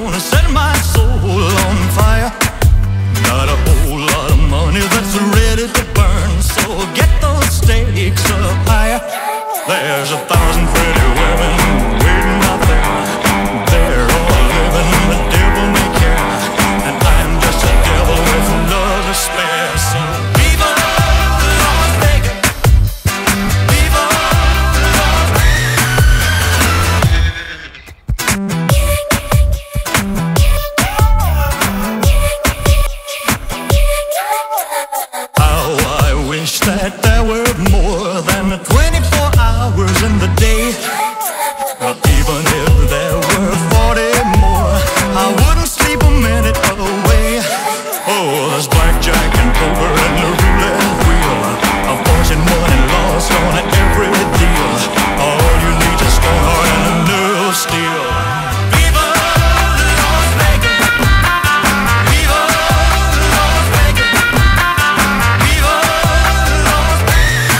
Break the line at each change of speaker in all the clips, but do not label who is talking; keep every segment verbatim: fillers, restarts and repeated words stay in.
gonna set my soul on fire. Got a whole lot of money that's ready to burn, so get those stakes up higher. There's a thousand pretty women waiting out there. They're all living the devil may care, and I'm just a devil with love to spare. So viva Las Vegas, viva Las How I wish that there were more than twenty-four hours in the day. Uh, even if there were forty more, I wouldn't sleep a minute away. Oh, there's blackjack and poker and the roulette wheel, a fortune won and lost on every deal. All you need is score and a nerve of steel. Viva Las Vegas, viva Las Vegas, viva Las Vegas.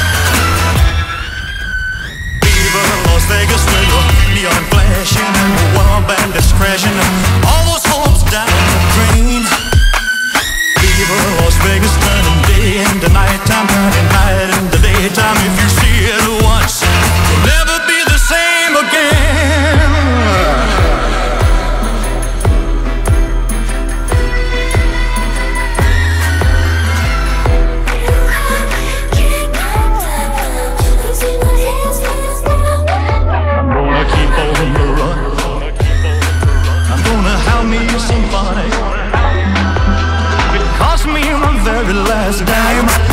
Viva Las Vegas, where your neon flashing and your wild bandits crashing, all those hopes down the drain. Viva Las Vegas, turning day into nighttime, turning night into daytime. If you see it once, you'll never be the same again. I'm gonna keep on the run. I'm gonna have me some fun. It cost me my very last dime.